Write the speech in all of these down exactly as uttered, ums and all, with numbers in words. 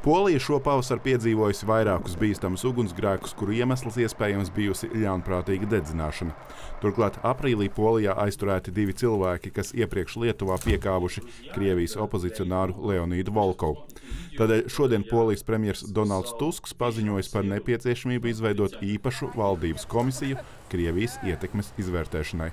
Polija šo pavasaru piedzīvojusi vairākus bīstamus ugunsgrēkus, kuru iemesls iespējams bijusi ļaunprātīga dedzināšana. Turklāt aprīlī Polijā aizturēti divi cilvēki, kas iepriekš Lietuvā piekāvuši Krievijas opozicionāru Leonīdu Volkovu. Tādēļ šodien Polijas premjers Donalds Tusks paziņojis par nepieciešamību izveidot īpašu valdības komisiju Krievijas ietekmes izvērtēšanai.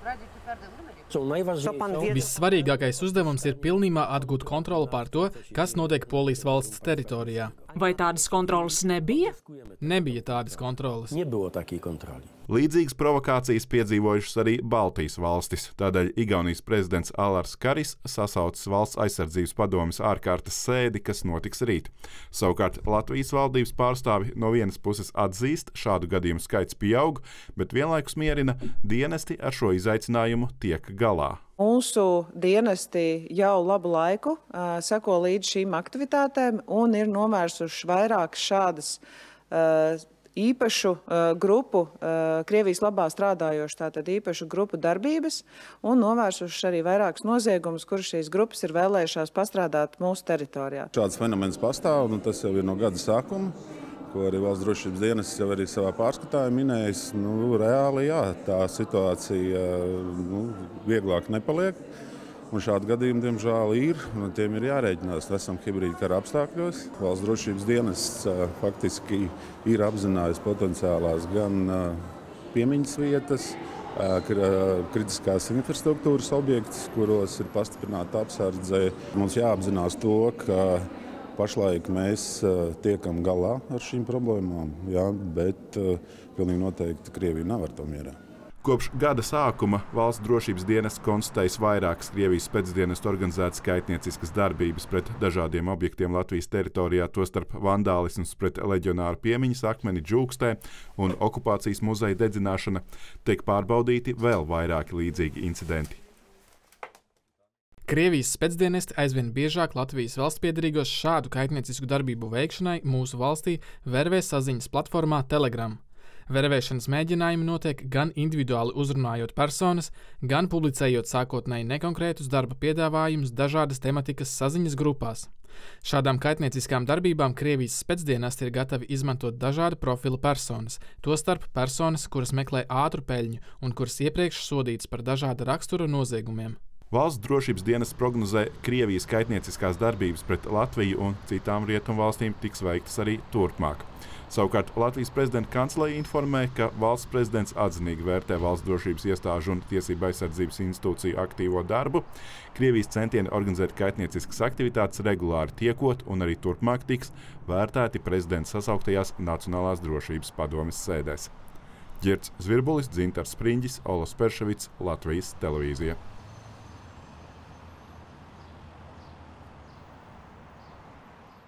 Vissvarīgākais uzdevums ir pilnībā atgūt kontroli pār to, kas notiek Polijas valsts teritorijā. Vai tādas kontrolas nebija? Nebija tādas kontrolas. Līdzīgas provokācijas piedzīvojušas arī Baltijas valstis. Tādēļ Igaunijas prezidents Alars Karis sasaucis valsts aizsardzības padomes ārkārtas sēdi, kas notiks rīt. Savukārt Latvijas valdības pārstāvi no vienas puses atzīst, šādu gadījumu skaits pieaug, bet vienlaikus mierina, dienesti ar šo izaicinājumu tiek galā. Mūsu dienesti jau labu laiku uh, seko līdz šīm aktivitātēm un ir novērsuši vairākas šādas uh, īpašu uh, grupu, uh, Krievijas labā strādājošu, tātad īpašu grupu darbības un novērsuši arī vairākas noziegumus, kuras šīs grupas ir vēlējušās pastrādāt mūsu teritorijā. Šāds fenomens pastāv, un tas jau ir no gada sākuma, ko arī valsts drošības dienas jau arī savā pārskatā minējis. Nu, reāli, jā, tā situācija nu, vieglāk nepaliek. Un šādi gadījumi, diemžēl, ir, un tiem ir jārēķinās. Esam hibrīda kara apstākļos. Valsts drošības dienas faktiski ir apzinājis potenciālās gan piemiņas vietas, kritiskās infrastruktūras objektus, kuros ir pastiprināta apsardze. Mums jāapzinās to, ka pašlaik mēs tiekam galā ar šīm problēmām, jā, bet pilnīgi noteikti Krievija nav ar to mierā. Kopš gada sākuma valsts drošības dienests konstatējis vairākas Krievijas spēcdienestu organizētas kaitnieciskas darbības pret dažādiem objektiem Latvijas teritorijā, tostarp vandālisms pret leģionāru piemiņas akmeni Džūkstē un okupācijas muzeja dedzināšana. Tiek pārbaudīti vēl vairāki līdzīgi incidenti. Krievijas spēcdienesti aizvien biežāk Latvijas valstspiederīgos šādu kaitniecisku darbību veikšanai mūsu valstī vervē saziņas platformā Telegram. Vervēšanas mēģinājumi notiek gan individuāli uzrunājot personas, gan publicējot sākotnēji nekonkrētus darba piedāvājumus dažādas tematikas saziņas grupās. Šādām kaitnieciskām darbībām Krievijas spēcdienesti ir gatavi izmantot dažādu profilu personas, tostarp personas, kuras meklē ātru peļņu un kuras iepriekš sodītas par dažāda rakstura noziegumiem. Valsts drošības dienests prognozē, Krievijas kaitnieciskās darbības pret Latviju un citām rietumu valstīm tiks veiktas arī turpmāk. Savukārt Latvijas prezidenta kanceleja informē, ka valsts prezidents atzinīgi vērtē valsts drošības iestāžu un tiesību aizsardzības institūciju aktīvo darbu. Krievijas centieni organizēt kaitnieciskas aktivitātes regulāri tiekot un arī turpmāk tiks vērtēti prezidenta sasauktajās Nacionālās drošības padomes sēdēs. Ģirds Zvirbulis, Dzintars Spriņģis, Olas Perševics, Latvijas televīzija.